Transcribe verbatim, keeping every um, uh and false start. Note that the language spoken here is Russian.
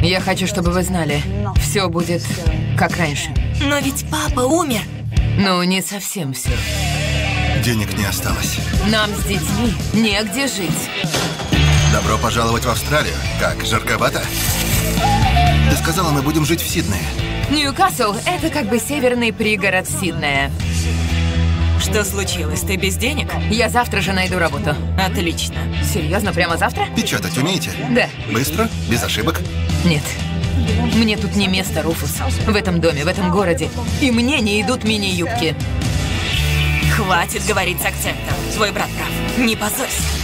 Я хочу, чтобы вы знали, все будет как раньше. Но ведь папа умер. Ну, не совсем все. Денег не осталось. Нам с детьми негде жить. Добро пожаловать в Австралию. Как, жарковато? Ты сказала, мы будем жить в Сиднее. Ньюкасл — это как бы северный пригород Сиднея. Что случилось? Ты без денег? Я завтра же найду работу. Отлично. Серьезно, прямо завтра? Печатать умеете? Да. Быстро? Без ошибок? Нет. Мне тут не место, Руфус. В этом доме, в этом городе. И мне не идут мини-юбки. Хватит говорить с акцентом. Твой брат прав. Не позорься.